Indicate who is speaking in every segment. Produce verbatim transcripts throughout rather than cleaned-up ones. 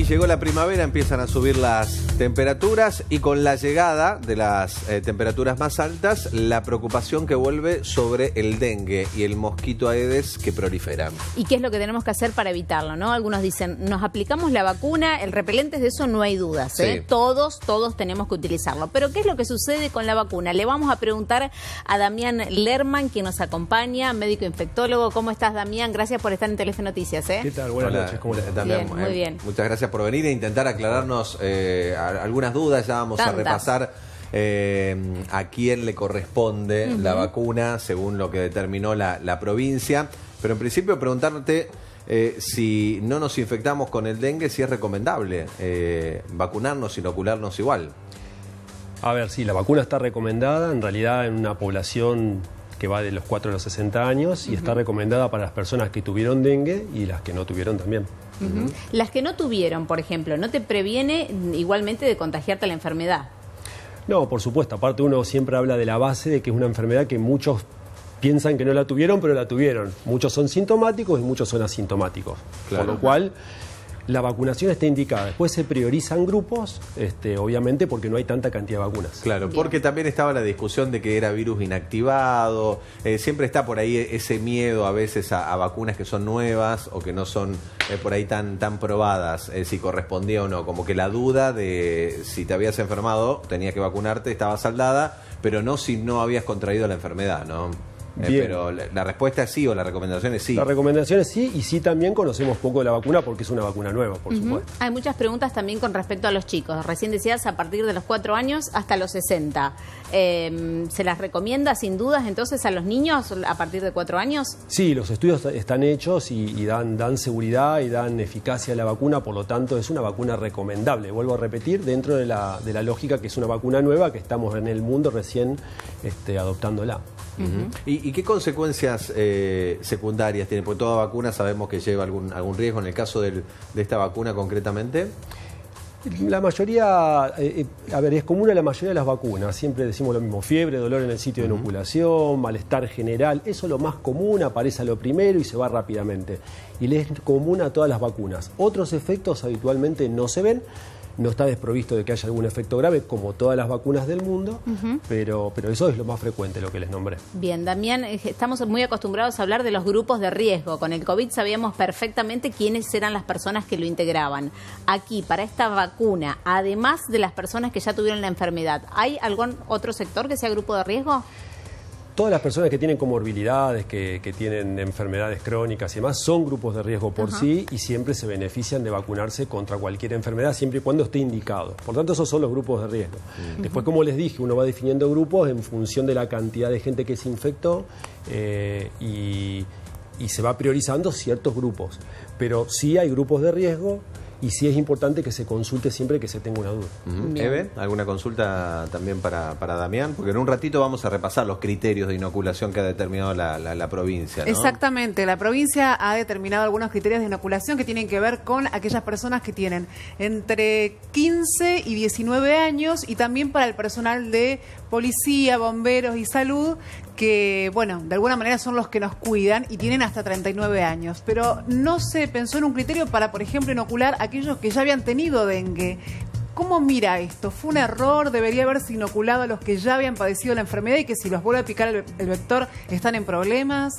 Speaker 1: llegó la primavera, empiezan a subir las temperaturas y con la llegada de las eh, temperaturas más altas, la preocupación que vuelve sobre el dengue y el mosquito Aedes que proliferan.
Speaker 2: ¿Y qué es lo que tenemos que hacer para evitarlo, no? Algunos dicen, nos aplicamos la vacuna, el repelente, de eso no hay dudas, ¿eh?
Speaker 1: Sí.
Speaker 2: Todos, todos tenemos que utilizarlo. Pero ¿qué es lo que sucede con la vacuna? Le vamos a preguntar a Damián Lerman, quien nos acompaña, médico infectólogo. ¿Cómo estás, Damián? Gracias por estar en Telenoticias, ¿eh?
Speaker 3: ¿Qué tal? Buenas
Speaker 1: Hola,
Speaker 3: noches, ¿cómo le va?
Speaker 1: Damián,
Speaker 2: Bien, muy
Speaker 1: eh,
Speaker 2: bien.
Speaker 1: Muchas gracias por venir e intentar aclararnos eh, algunas dudas. Ya vamos
Speaker 2: Tantas.
Speaker 1: a repasar eh, a quién le corresponde
Speaker 2: Uh-huh.
Speaker 1: la vacuna según lo que determinó la, la provincia. Pero en principio preguntarte eh, si no nos infectamos con el dengue, si es recomendable eh, vacunarnos, inocularnos igual.
Speaker 3: A ver, sí, la vacuna está recomendada en realidad en una población que va de los cuatro a los sesenta años y uh-huh. está recomendada para las personas que tuvieron dengue y las que no tuvieron también.
Speaker 2: Uh-huh. Las que no tuvieron, por ejemplo, ¿no te previene igualmente de contagiarte la enfermedad?
Speaker 3: No, por supuesto. Aparte uno siempre habla de la base de que es una enfermedad que muchos piensan que no la tuvieron, pero la tuvieron. Muchos son sintomáticos y muchos son asintomáticos.
Speaker 1: Claro.
Speaker 3: Por lo cual la vacunación está indicada. Después se priorizan grupos, este, obviamente porque no hay tanta cantidad de vacunas.
Speaker 1: Claro,
Speaker 2: Bien. Porque
Speaker 1: también estaba la discusión de que era virus inactivado. Eh, siempre está por ahí ese miedo a veces a, a vacunas que son nuevas o que no son eh, por ahí tan, tan probadas, eh, si correspondía o no. Como que la duda de si te habías enfermado, tenías que vacunarte, estaba saldada, pero no si no habías contraído la enfermedad, ¿no? Eh, pero la, la respuesta es sí o la recomendación es sí.
Speaker 3: La recomendación es sí y sí también conocemos poco de la vacuna porque es una vacuna nueva, por uh-huh. supuesto.
Speaker 2: Hay muchas preguntas también con respecto a los chicos. Recién decías a partir de los cuatro años hasta los sesenta. Eh, ¿Se las recomienda sin dudas entonces a los niños a partir de cuatro años?
Speaker 3: Sí, los estudios están hechos y, y dan, dan seguridad y dan eficacia a la vacuna, por lo tanto es una vacuna recomendable. Vuelvo a repetir, dentro de la, de la lógica que es una vacuna nueva que estamos en el mundo recién este, adoptándola.
Speaker 1: Uh-huh. ¿Y, ¿Y qué consecuencias eh, secundarias tiene? Porque toda vacuna sabemos que lleva algún, algún riesgo. En el caso del, de esta vacuna concretamente...
Speaker 3: La mayoría, eh, a ver, es común a la mayoría de las vacunas. Siempre decimos lo mismo: fiebre, dolor en el sitio de inoculación, malestar general. Eso es lo más común, aparece a lo primero y se va rápidamente. Y le es común a todas las vacunas. Otros efectos habitualmente no se ven. No está desprovisto de que haya algún efecto grave, como todas las vacunas del mundo, uh-huh. pero, pero eso es lo más frecuente, lo que les nombré.
Speaker 2: Bien, Damián, estamos muy acostumbrados a hablar de los grupos de riesgo. Con el COVID sabíamos perfectamente quiénes eran las personas que lo integraban. Aquí, para esta vacuna, además de las personas que ya tuvieron la enfermedad, ¿hay algún otro sector que sea grupo de riesgo?
Speaker 3: Todas las personas que tienen comorbilidades, que, que tienen enfermedades crónicas y demás, son grupos de riesgo por uh-huh. sí y siempre se benefician de vacunarse contra cualquier enfermedad, siempre y cuando esté indicado. Por tanto, esos son los grupos de riesgo. Uh-huh. Después, como les dije, uno va definiendo grupos en función de la cantidad de gente que se infectó eh, y, y se va priorizando ciertos grupos. Pero sí hay grupos de riesgo. Y sí es importante que se consulte siempre que se tenga una duda.
Speaker 1: Uh-huh. Eve, ¿alguna consulta también para, para Damián? Porque en un ratito vamos a repasar los criterios de inoculación que ha determinado la, la, la provincia, ¿no?
Speaker 4: Exactamente, la provincia ha determinado algunos criterios de inoculación que tienen que ver con aquellas personas que tienen entre quince y diecinueve años y también para el personal de policía, bomberos y salud, que, bueno, de alguna manera son los que nos cuidan y tienen hasta treinta y nueve años. Pero no se pensó en un criterio para, por ejemplo, inocular a aquellos que ya habían tenido dengue. ¿Cómo mira esto? ¿Fue un error? ¿Debería haberse inoculado a los que ya habían padecido la enfermedad y que si los vuelve a picar el, el vector están en problemas?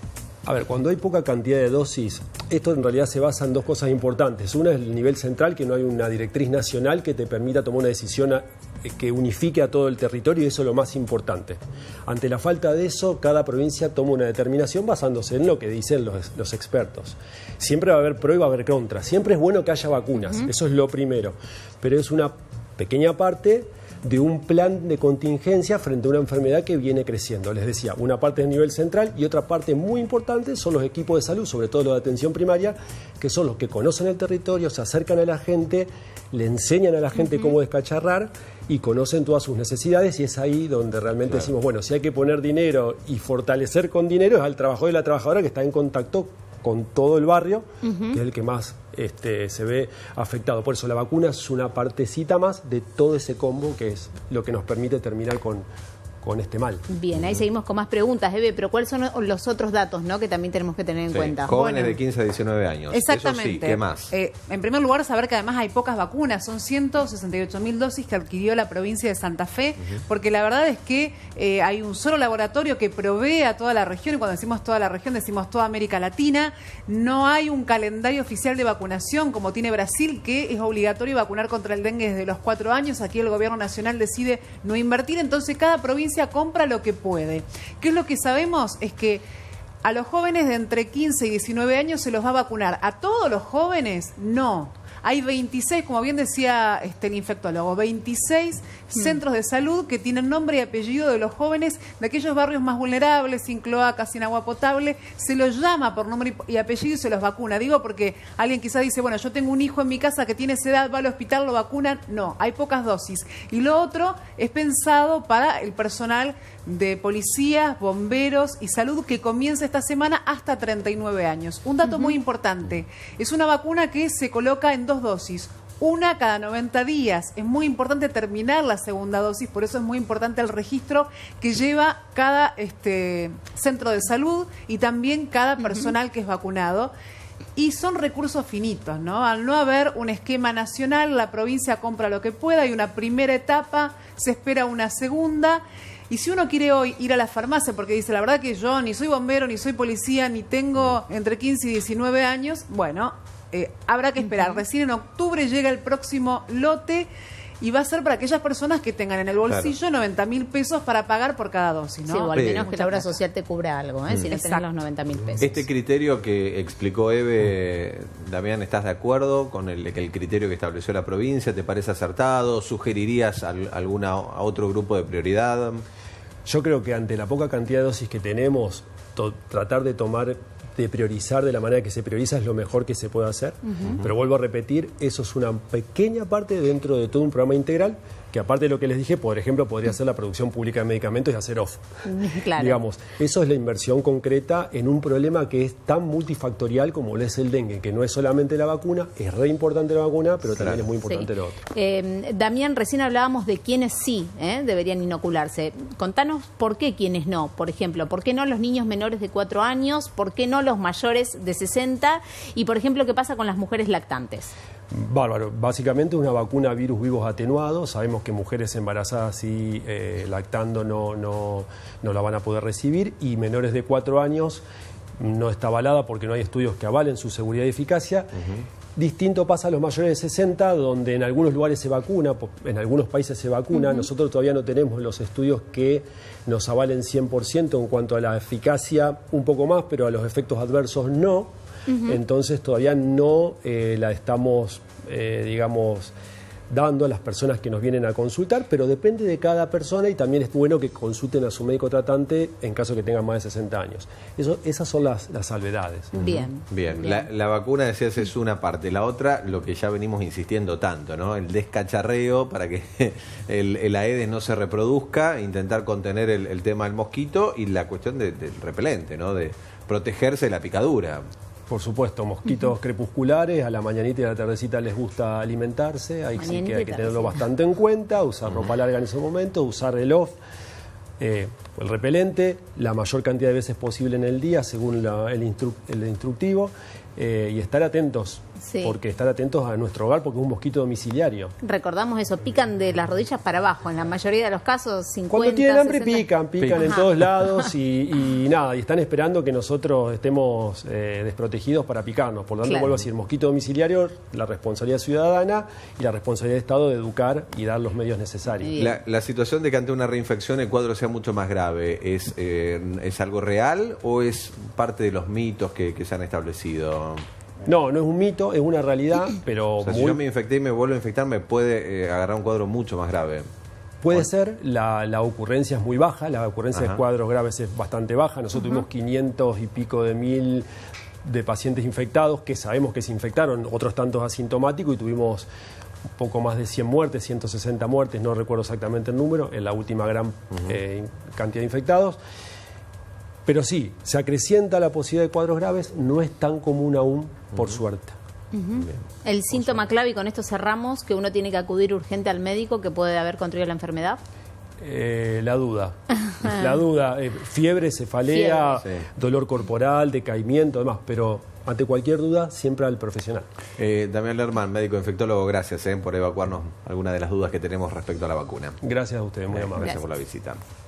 Speaker 3: A ver, cuando hay poca cantidad de dosis, esto en realidad se basa en dos cosas importantes. Una es el nivel central, que no hay una directriz nacional que te permita tomar una decisión a, que unifique a todo el territorio, y eso es lo más importante. Ante la falta de eso, cada provincia toma una determinación basándose en lo que dicen los, los expertos. Siempre va a haber pro y va a haber contra. Siempre es bueno que haya vacunas, uh-huh. eso es lo primero. Pero es una pequeña parte de un plan de contingencia frente a una enfermedad que viene creciendo. Les decía, una parte es a nivel central y otra parte muy importante son los equipos de salud, sobre todo los de atención primaria, que son los que conocen el territorio, se acercan a la gente, le enseñan a la gente uh-huh. cómo descacharrar y conocen todas sus necesidades, y es ahí donde realmente claro. decimos, bueno, si hay que poner dinero y fortalecer con dinero es al trabajador y la trabajadora que está en contacto con todo el barrio, uh-huh. que es el que más este, se ve afectado. Por eso la vacuna es una partecita más de todo ese combo que es lo que nos permite terminar con, con este mal.
Speaker 2: Bien, ahí seguimos con más preguntas, Eve, pero ¿cuáles son los otros datos, ¿no?, que también tenemos que tener en
Speaker 1: sí,
Speaker 2: cuenta?
Speaker 1: Jóvenes
Speaker 4: Bueno,
Speaker 1: de quince a diecinueve años.
Speaker 4: Exactamente.
Speaker 1: Eso sí, ¿qué más?
Speaker 4: Eh, en primer lugar, saber que además hay pocas vacunas. Son ciento sesenta y ocho mil dosis que adquirió la provincia de Santa Fe, uh-huh. porque la verdad es que eh, hay un solo laboratorio que provee a toda la región, y cuando decimos toda la región decimos toda América Latina. No hay un calendario oficial de vacunación como tiene Brasil, que es obligatorio vacunar contra el dengue desde los cuatro años. Aquí el gobierno nacional decide no invertir, entonces cada provincia compra lo que puede. ¿Qué es lo que sabemos? Es que a los jóvenes de entre quince y diecinueve años se los va a vacunar. ¿A todos los jóvenes? No. Hay veintiséis, como bien decía este, el infectólogo, veintiséis mm. centros de salud que tienen nombre y apellido de los jóvenes de aquellos barrios más vulnerables, sin cloacas, sin agua potable. Se los llama por nombre y apellido y se los vacuna. Digo porque alguien quizás dice, bueno, yo tengo un hijo en mi casa que tiene esa edad, va al hospital, lo vacunan. No, hay pocas dosis. Y lo otro es pensado para el personal de policías, bomberos y salud que comienza esta semana hasta treinta y nueve años. Un dato uh-huh. muy importante, es una vacuna que se coloca en dos dosis, una cada noventa días. Es muy importante terminar la segunda dosis, por eso es muy importante el registro que lleva cada este, centro de salud y también cada personal uh-huh. que es vacunado. Y son recursos finitos, ¿no? Al no haber un esquema nacional, la provincia compra lo que pueda, hay una primera etapa, se espera una segunda. Y si uno quiere hoy ir a la farmacia porque dice, la verdad que yo ni soy bombero, ni soy policía, ni tengo entre quince y diecinueve años, bueno, eh, habrá que esperar. Uh-huh. Recién en octubre llega el próximo lote y va a ser para aquellas personas que tengan en el bolsillo claro. noventa mil pesos para pagar por cada dosis, ¿no?
Speaker 2: Sí, o al menos que la obra
Speaker 4: plata.
Speaker 2: social te cubra algo, ¿eh? Mm. Si no tenés los noventa mil pesos.
Speaker 1: Este criterio que explicó Eve, Damián, ¿estás de acuerdo con el, el criterio que estableció la provincia? ¿Te parece acertado? ¿Sugerirías a, alguna, a otro grupo de prioridad?
Speaker 3: Yo creo que ante la poca cantidad de dosis que tenemos, to- tratar de tomar, de priorizar de la manera que se prioriza es lo mejor que se puede hacer. Uh-huh. Pero vuelvo a repetir, eso es una pequeña parte dentro de todo un programa integral que aparte de lo que les dije, por ejemplo, podría ser la producción pública de medicamentos y hacer off.
Speaker 2: Claro.
Speaker 3: Digamos, eso es la inversión concreta en un problema que es tan multifactorial como lo es el dengue, que no es solamente la vacuna, es re importante la vacuna, pero también claro. es muy importante sí. lo otro.
Speaker 2: Eh, Damián, recién hablábamos de quienes sí ¿eh? deberían inocularse. Contanos por qué quienes no, por ejemplo, por qué no los niños menores de cuatro años, por qué no los mayores de sesenta y, por ejemplo, qué pasa con las mujeres lactantes.
Speaker 3: Bárbaro. Básicamente una vacuna virus vivos atenuado. Sabemos que mujeres embarazadas y eh, lactando no, no, no la van a poder recibir y menores de cuatro años no está avalada porque no hay estudios que avalen su seguridad y eficacia. Uh-huh. Distinto pasa a los mayores de sesenta, donde en algunos lugares se vacuna, en algunos países se vacuna. Uh-huh. Nosotros todavía no tenemos los estudios que nos avalen cien por ciento en cuanto a la eficacia, un poco más, pero a los efectos adversos no. Uh-huh. Entonces todavía no eh, la estamos, eh, digamos, dando a las personas que nos vienen a consultar, pero depende de cada persona y también es bueno que consulten a su médico tratante en caso que tengan más de sesenta años. Eso, esas son las, las salvedades.
Speaker 2: Bien.
Speaker 1: Bien,
Speaker 2: Bien.
Speaker 1: La, la vacuna, decías, es una parte. La otra, lo que ya venimos insistiendo tanto, ¿no? El descacharreo para que el, el Aedes no se reproduzca, intentar contener el, el tema del mosquito y la cuestión de, del repelente, ¿no? De protegerse de la picadura.
Speaker 3: Por supuesto, mosquitos uh-huh. crepusculares, a la mañanita y a la tardecita les gusta alimentarse, hay, sí que, hay que tenerlo bastante en cuenta, usar uh-huh. ropa larga en ese momento, usar reloj, eh, el repelente, la mayor cantidad de veces posible en el día, según la, el, instru- el instructivo, eh, y estar atentos, sí. porque estar atentos a nuestro hogar, porque es un mosquito domiciliario.
Speaker 2: Recordamos eso, pican de las rodillas para abajo, en la mayoría de los casos, cincuenta,
Speaker 3: cuando tienen hambre
Speaker 2: sesenta...
Speaker 3: pican, pican Pica. en Ajá. todos lados y, y nada, y están esperando que nosotros estemos eh, desprotegidos para picarnos. Por lo tanto, claro. vuelvo a decir, mosquito domiciliario, la responsabilidad ciudadana y la responsabilidad del Estado de educar y dar los medios necesarios.
Speaker 1: La, la situación de que ante una reinfección el cuadro sea mucho más grave, ¿es, eh, ¿es algo real o es parte de los mitos que, que se han establecido?
Speaker 3: No, no es un mito, es una realidad, pero...
Speaker 1: O sea,
Speaker 3: muy...
Speaker 1: si yo me infecté y me vuelvo a infectar, me puede eh, agarrar un cuadro mucho más grave.
Speaker 3: Puede bueno. ser, la, la ocurrencia es muy baja, la ocurrencia Ajá. de cuadros graves es bastante baja. Nosotros uh-huh. tuvimos quinientos y pico de mil de pacientes infectados que sabemos que se infectaron, otros tantos asintomáticos, y tuvimos un poco más de cien muertes, ciento sesenta muertes, no recuerdo exactamente el número, en la última gran uh-huh. eh, cantidad de infectados. Pero sí, se acrecienta la posibilidad de cuadros graves, no es tan común aún, por uh-huh. suerte.
Speaker 2: Uh-huh. El síntoma clave, y con esto cerramos, que uno tiene que acudir urgente al médico que puede haber contraído la enfermedad.
Speaker 3: Eh, la duda. La duda. Eh, fiebre, cefalea,
Speaker 2: Fiebre.
Speaker 1: Sí.
Speaker 3: dolor corporal, decaimiento, demás. Pero ante cualquier duda, siempre al profesional.
Speaker 1: Eh, Damián Lerman, médico infectólogo, gracias eh, por evacuarnos algunas de las dudas que tenemos respecto a la vacuna.
Speaker 3: Gracias a ustedes, muy
Speaker 1: Eh,
Speaker 3: amable.
Speaker 1: Gracias por la visita.